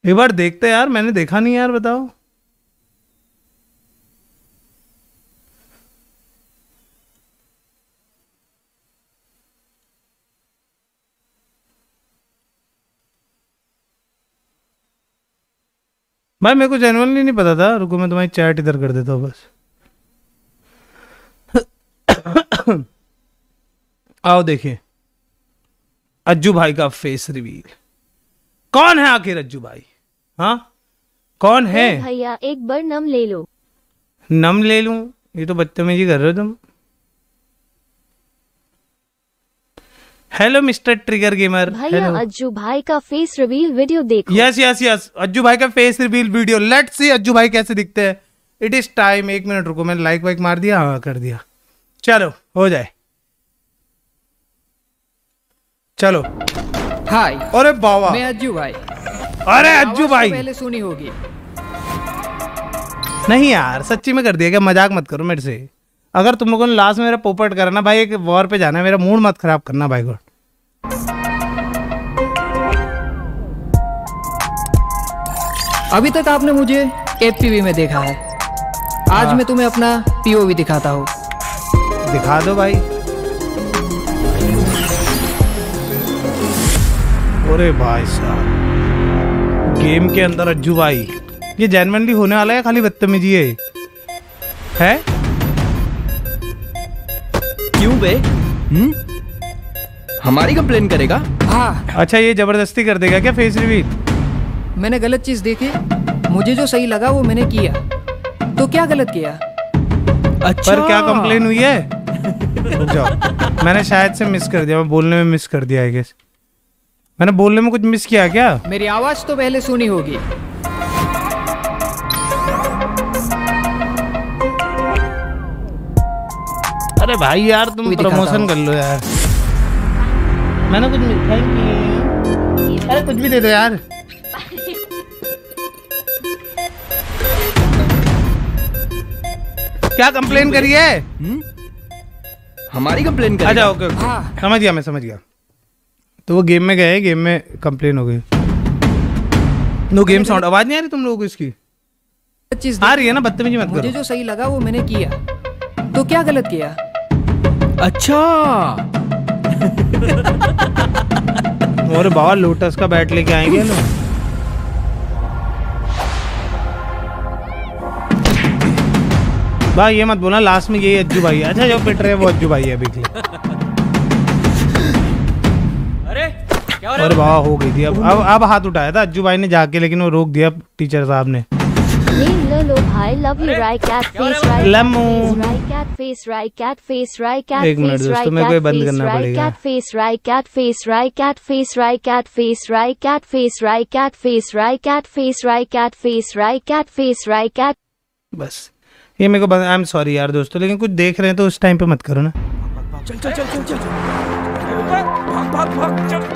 एक बार देखते यार, मैंने देखा नहीं यार, बताओ। भाई मेरे को जेन्युइनली नहीं पता था, रुको मैं तुम्हारी चैट इधर कर देता हूँ बस। आओ देखिए अज्जू भाई का फेस रिवील। कौन है आखिर अज्जू भाई? हाँ कौन है? भैया एक बार नम ले लो। नम ले लूं? ये तो बदतमीजी कर रहे हो तुम। Hello mister trigger gamer. भैया अज्जू भाई का फेस रिवील वीडियो देखो। यस यस यस, अज्जू भाई का face reveal video, let's see Ajju भाई कैसे दिखते हैं। It is time. एक मिनट रुको, मैंने लाइक वाइक मार दिया? हाँ कर दिया। चलो हो जाए, चलो। हाय। अरे बाबा, मैं अज्जू भाई। अरे अज्जू भाई पहले सुनी होगी। नहीं यार सच्ची में कर दिया क्या? मजाक मत करो मेरे से। अगर तुम लोगों ने लास्ट में मेरा पोपट करा ना भाई, एक वॉर पे जाना है, मेरा मूड मत खराब करना भाई को। अभी तक आपने मुझे एफपीवी में देखा है, आज मैं तुम्हें अपना पीओवी दिखाता हूँ। दिखा दो भाई। अरे भाई साहब, गेम के अंदर अज्जू भाई, ये जेन्युइनली होने वाला है खाली बदतमीजी है? क्यों बे? हमारी कंप्लेन करेगा? हाँ। अच्छा ये जबरदस्ती कर देगा क्या फेस रिवील? मैंने गलत चीज देखी, मुझे जो सही लगा वो मैंने किया, तो क्या गलत किया? अच्छा। पर क्या कंप्लेन हुई है? रुक जाओ, मैंने शायद से मिस कर दिया, मैं बोलने में मिस कर दिया है गेस। मैंने बोलने में कुछ मिस किया क्या? मेरी आवाज तो पहले सुनी होगी। अरे भाई यार तुम प्रमोशन कर लो यार। मैंने कुछ मिठाई की, अरे कुछ भी दे दो यार। क्या कंप्लेन करी है? हमारी कंप्लेन करेगा? अच्छा ओके ओके, समझ गया, मैं समझ गया। तो वो गेम में गए, गेम में कंप्लेन हो गई। नो गेम साउंड, आवाज नहीं आ रही तुम लोगों को इसकी? चीज आ रही है ना, बदतमीजी मत करो। मुझे जो सही लगा वो मैंने किया, तो क्या गलत किया? अच्छा। और बाबा लोटस का बैट लेके आएंगे ना। भाई ये मत बोलना लास्ट में यही अज्जू भाई है। अच्छा जो पिट रहे हैं वो अज्जू भाई है अभी के लिए। अरे बाबा हो गई थी। अब हाथ उठाया था अज्जू भाई ने जाके, लेकिन वो रोक दिया टीचर साहब ने। लो भाई love you right cat face right लम्मू cat face right cat face right cat एक मिनट दोस्तों, मेरे को ये बंद करना पड़ेगा। Cat face right cat face right cat face right cat face right cat face right cat face right cat face right cat face right cat face right cat. बस ये मेरे को, आई एम सॉरी यार दोस्तों, लेकिन कुछ देख रहे हैं तो उस टाइम पे मत करो ना। चल चल चल चल चल, भाग भाग भाग, चल।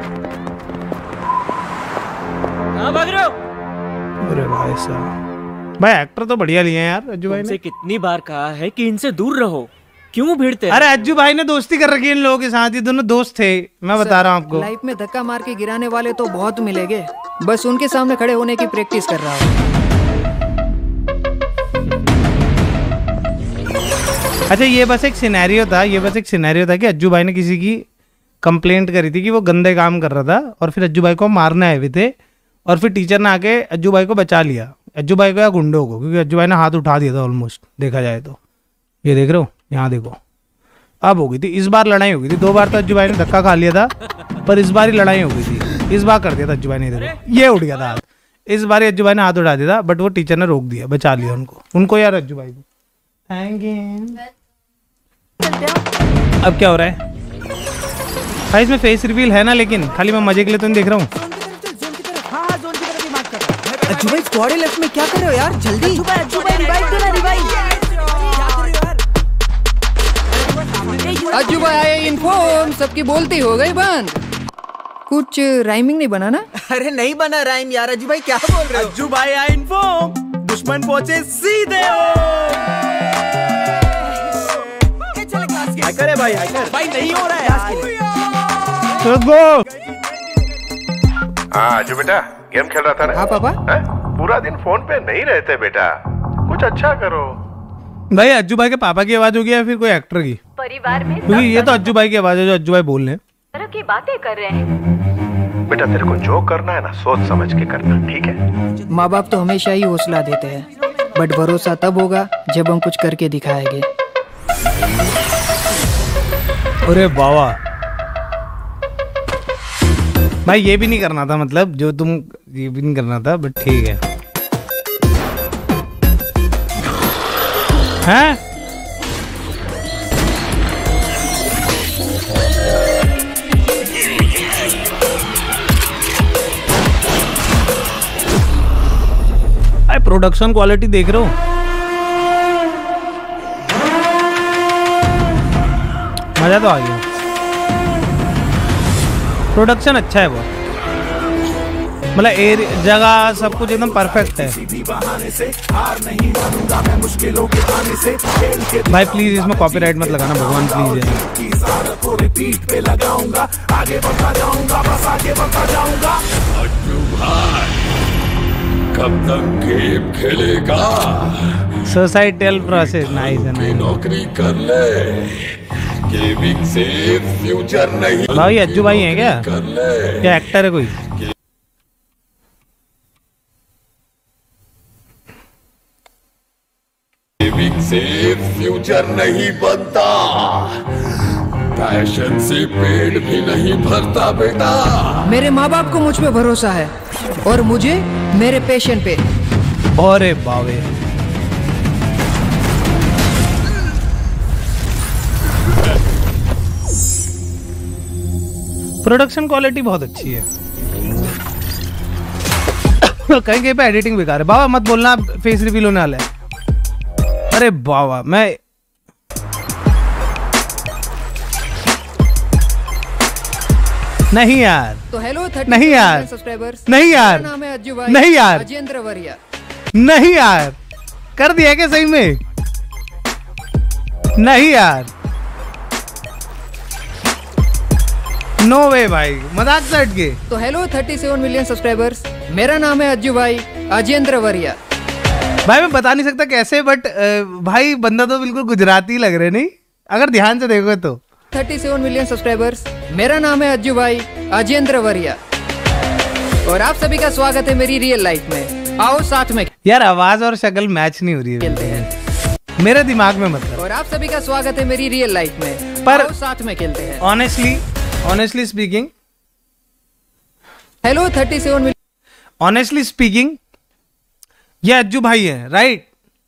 कहाँ भाग रहे हो? अरे भाई साहब, भाई एक्टर तो बढ़िया लिए हैं यार अज्जू भाई ने। कितनी बार कहा है कि इनसे दूर रहो, क्यों भिड़ते हैं? अरे अज्जू भाई ने दोस्ती कर रखी है इन लोगों के साथ, ये दोनों दोस्त थे, मैं बता रहा हूँ आपको। लाइफ में धक्का मार के गिराने वाले तो बहुत मिलेंगे, बस उनके सामने खड़े होने की प्रैक्टिस कर रहा हूँ। अच्छा ये बस एक सिनेरियो था, ये बस एक सिनेरियो था कि अज्जू भाई ने किसी की कंप्लेंट करी थी कि वो गंदे काम कर रहा था, और फिर अज्जू भाई को मारने आए हुए थे, और फिर टीचर ने आके अज्जू भाई को बचा लिया, अज्जू भाई को या गुंडों को, क्योंकि अज्जू भाई ने हाथ उठा दिया था ऑलमोस्ट, देखा जाए तो। ये देख रहे हो, यहाँ देखो, अब हो गई थी। इस बार लड़ाई हो गई थी, 2 बार तो अज्जू भाई ने धक्का खा लिया था, पर इस बार ही लड़ाई हो गई थी। इस बार कर दिया था अज्जू भाई ने, देखो ये उठ गया था हाथ। इस बार अज्जू भाई ने हाथ उठा दिया था, बट वो टीचर ने रोक दिया, बचा लिया उनको यार अज्जू भाई को। Thank you. अब क्या हो रहा है भाई? इसमें फेस रिवील है ना, लेकिन खाली मैं मजे के लिए तो नहीं देख रहा हूँ। अज्जू भाई स्क्वाड लेफ्ट में क्या कर रहे हो यार? जल्दी अज्जू भाई रिवाइव देना, रिवाइव। अज्जू भाई आए इन्फॉर्म, सबकी बोलती हो गई बंद। कुछ राइमिंग नहीं बना ना? अरे नहीं बना राइम यार। अज्जू भाई क्या बोल रहे हो? अज्जू भाई आए इन्फॉर्म, दुश्मन पहुंचे सीधे। हैकर है भाई, हैकर भाई नहीं हो रहा है यार। Let's go। हाँ अज्जू बेटा गेम खेल रहा था ना? हाँ पापा। पूरा दिन फोन पे नहीं रहते बेटा, कुछ अच्छा करो। भाई अज्जू भाई के पापा की आवाज होगी या फिर कोई एक्टर की? परिवार में क्योंकि ये तो अज्जू भाई की आवाज है जो अज्जू भाई बोल रहे हैं। तरह की बातें कर रहे हैं। बेटा तेरे को जो करना है ना सोच समझ के करना, ठीक है? माँ बाप तो हमेशा ही हौसला देते हैं, बट भरोसा तब होगा जब हम कुछ करके दिखाएंगे। अरे बाबा भाई ये भी नहीं करना था, मतलब जो तुम ये भी नहीं करना था, बट ठीक है। हैं? भाई प्रोडक्शन क्वालिटी देख रहे हो, मजा तो आ गया। प्रोडक्शन अच्छा है बहुत, मतलब जगह सब कुछ एकदम परफेक्ट है। भाई प्लीज इसमें कॉपीराइट मत लगाना भगवान, प्लीज है। कब तक गेम खेलेगा? सोसाइटल प्रोसेस नाइस है, नाइस। नौकरी कर ले, गेमिंग से फ्यूचर नहीं। भाई अज्जू भाई हैं क्या? कर ले। क्या एक्टर है कोई? गेमिंग से फ्यूचर नहीं बनता, पैशन से पेट भी नहीं भरता बेटा। मेरे माँ बाप को मुझ पे भरोसा है और मुझे मेरे पैशन पे। अरे बावे प्रोडक्शन क्वालिटी बहुत अच्छी है। कहीं कहीं पे एडिटिंग बेकार है। बाबा मत बोलना फेस रिवील होने वाला है। अरे बाबा मैं नहीं यार, तो हेलो नहीं यार, सब्सक्राइबर्स, नहीं यार, नाम है अज्जू भाई, नहीं यार, अजेंद्र वरिया। नहीं यार, कर दिया क्या सही में? नहीं यार, नो वे भाई, मजाक से हट के। तो हेलो 37 मिलियन सब्सक्राइबर्स, मेरा नाम है अज्जू भाई, अजेंद्र वरिया। भाई मैं बता नहीं सकता कैसे, बट भाई बंदा तो बिल्कुल गुजराती लग रहे नहीं, अगर ध्यान से देखोगे तो। 37 मिलियन सब्सक्राइबर्स, मेरा नाम है अज्जू भाई, अजेंद्र वरिया, और आप सभी का स्वागत है मेरी रियल लाइफ में। आओ साथ में यार आवाज और शक्ल मैच नहीं हो रही है, खेलते हैं। मेरे दिमाग में मतलब। और आप सभी का स्वागत है मेरी रियल लाइफ में, पर आओ साथ में खेलते हैं। Honestly speaking, hello 37 million, honestly speaking ये अज्जू भाई हैं, राइट?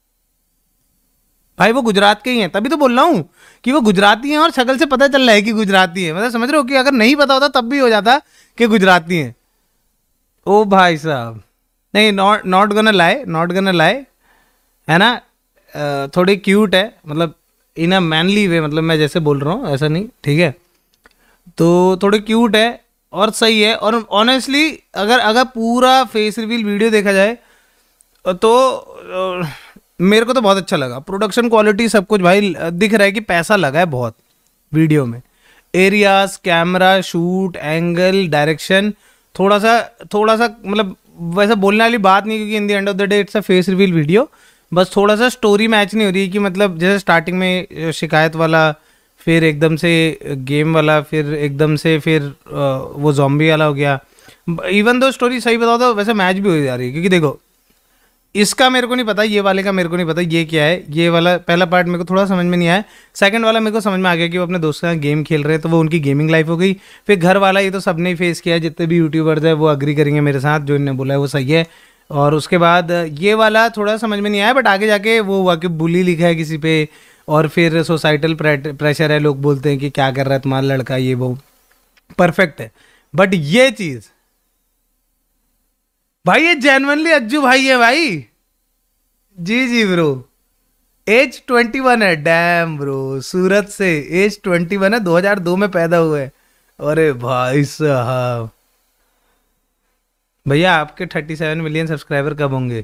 भाई वो गुजरात के ही हैं, तभी तो बोल रहा हूँ कि वो गुजराती हैं, और शक्ल से पता चल रहा है कि गुजराती हैं। मतलब समझ रहे हो कि अगर नहीं पता होता तब भी हो जाता कि गुजराती हैं। ओ भाई साहब, नहीं, नॉट गonna lie, है ना? थोड़ी क्यूट है, मतलब इन अ मैनली वे, मतलब मैं जैसे बोल रहा हूँ ऐसा नहीं, ठीक है? तो थोड़ी क्यूट है और सही है। और ऑनेस्टली अगर पूरा फेस रिवील वीडियो देखा जाए तो मेरे को तो बहुत अच्छा लगा। प्रोडक्शन क्वालिटी सब कुछ भाई दिख रहा है कि पैसा लगा है बहुत वीडियो में। Areas, camera, shoot, angle, direction, थोड़ा सा मतलब वैसा बोलने वाली बात नहीं, क्योंकि in the end of the day it's a face reveal video. बस थोड़ा सा स्टोरी मैच नहीं हो रही कि मतलब जैसे स्टार्टिंग में शिकायत वाला, फिर एकदम से गेम वाला, फिर एकदम से फिर वो जॉम्बी वाला हो गया। इवन दो स्टोरी सही बताओ तो वैसे मैच भी हो जा रही है, क्योंकि देखो इसका मेरे को नहीं पता, ये वाले का मेरे को नहीं पता ये क्या है। ये वाला पहला पार्ट मेरे को थोड़ा समझ में नहीं आया, सेकंड वाला मेरे को समझ में आ गया कि वो अपने दोस्त के साथ गेम खेल रहे हैं, तो वो उनकी गेमिंग लाइफ हो गई। फिर घर वाला, ये तो सबने ही फेस किया है, जितने भी यूट्यूबर्स है वो अग्री करेंगे मेरे साथ, जो इन्होंने बोला है वो सही है। और उसके बाद ये वाला थोड़ा समझ में नहीं आया, बट आगे जाके वो हुआ कि बुली लिखा है किसी पे, और फिर सोसाइटल प्रेशर है, लोग बोलते हैं कि क्या कर रहा है तुम्हारा लड़का, ये वो परफेक्ट है। बट ये चीज भाई, ये जेन्युइनली अज्जू भाई है भाई। जी ब्रो, एज 21 है, डैम ब्रो, सूरत से एज 21 है, 2002 में पैदा हुए। अरे भाई साहब, भैया आपके 37 मिलियन सब्सक्राइबर कब होंगे?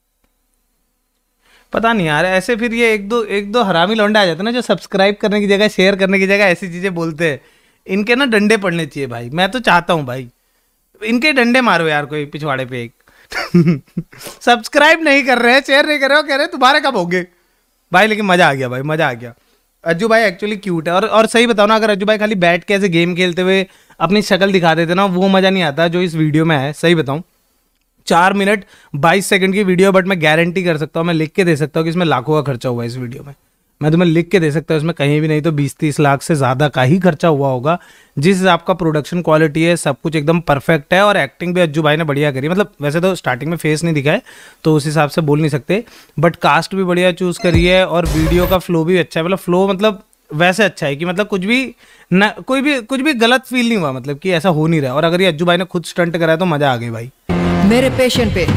पता नहीं यार, ऐसे फिर ये एक दो हरामी लौंडे आ जाते हैं ना, जो सब्सक्राइब करने की जगह, शेयर करने की जगह ऐसी चीजें बोलते हैं। इनके ना डंडे पड़ने चाहिए भाई। मैं तो चाहता हूँ भाई, इनके डंडे मारो यार कोई पिछवाड़े पे एक। सब्सक्राइब नहीं कर रहे हैं, शेयर नहीं कर रहे हो, कह रहे तुम्हारे कब होंगे भाई। लेकिन मजा आ गया भाई, मजा आ गया। अज्जू भाई एक्चुअली क्यूट है। और सही बताओ ना, अगर अज्जू भाई खाली बैठ के ऐसे गेम खेलते हुए अपनी शक्ल दिखा देते ना, वो मजा नहीं आता जो इस वीडियो में है। सही बताऊं, 4 मिनट 22 सेकंड की वीडियो, बट मैं गारंटी कर सकता हूँ, मैं लिख के दे सकता हूँ कि इसमें लाखों का खर्चा हुआ है इस वीडियो में। मैं तुम्हें लिख के दे सकता हूँ, इसमें कहीं भी नहीं तो 20-30 लाख से ज़्यादा का ही खर्चा हुआ होगा। जिस हिसाब का प्रोडक्शन क्वालिटी है, सब कुछ एकदम परफेक्ट है। और एक्टिंग भी अज्जू भाई ने बढ़िया करी। मतलब वैसे तो स्टार्टिंग में फेस नहीं दिखा है तो उस हिसाब से बोल नहीं सकते, बट कास्ट भी बढ़िया चूज़ करी है और वीडियो का फ्लो भी अच्छा है। मतलब फ्लो मतलब वैसे अच्छा है कि मतलब कुछ भी गलत फील नहीं हुआ, मतलब कि ऐसा हो नहीं रहा। और अगर ये अज्जू भाई ने खुद स्टंट कराया तो मज़ा आ गई भाई। मेरे पेशेंट पे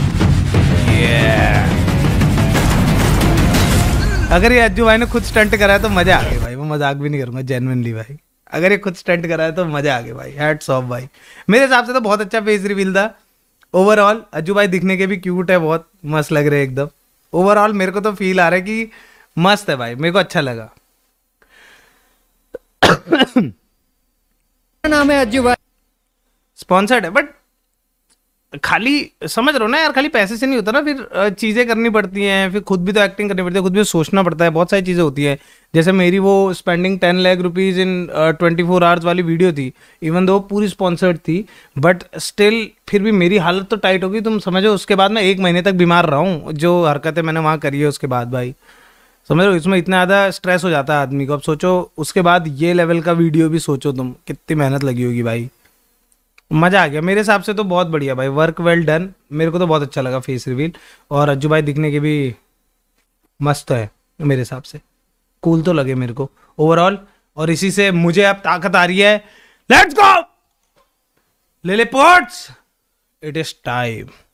अगर ये अज्जू भाई ने खुद स्टंट कराया तो मजा आ गई भाई। वो मजाक भी नहीं करूंगा, जेन्युइनली भाई। अगर ये खुद स्टंट कराया तो मजा आ गई भाई। हैट्स ऑफ भाई। मेरे हिसाब से तो बहुत अच्छा फेस रिवील था ओवरऑल। अज्जू भाई दिखने के भी क्यूट है, बहुत मस्त लग रहे हैं एकदम। ओवरऑल मेरे को तो फील आ रहा है कि मस्त है भाई, मेरे को अच्छा लगा। नाम है अज्जू भाई। स्पॉन्सर्ड है, बट खाली समझ रहे हो ना यार, खाली पैसे से नहीं होता ना, फिर चीज़ें करनी पड़ती हैं, फिर खुद भी तो एक्टिंग करनी पड़ती है, खुद भी सोचना पड़ता है, बहुत सारी चीज़ें होती हैं। जैसे मेरी वो spending 10 lakh rupees in 24 hours वाली वीडियो थी, इवन दो पूरी स्पॉन्सर्ड थी, बट स्टिल फिर भी मेरी हालत तो टाइट होगी, तुम समझो। उसके बाद मैं 1 महीने तक बीमार रहा हूँ, जो हरकतें मैंने वहाँ करी है उसके बाद भाई, समझ रहे हो। इसमें इतना ज़्यादा स्ट्रेस हो जाता है आदमी को। अब सोचो उसके बाद ये लेवल का वीडियो भी सोचो तुम, कितनी मेहनत लगी होगी भाई। मज़ा आ गया मेरे हिसाब से तो, बहुत बढ़िया भाई, वर्क वेल डन। मेरे को तो बहुत अच्छा लगा फेस रिवील। और अज्जू भाई दिखने के भी मस्त है मेरे हिसाब से, कूल तो लगे मेरे को ओवरऑल। और इसी से मुझे अब ताकत आ रही है। Let's go Lilliputs, it is time.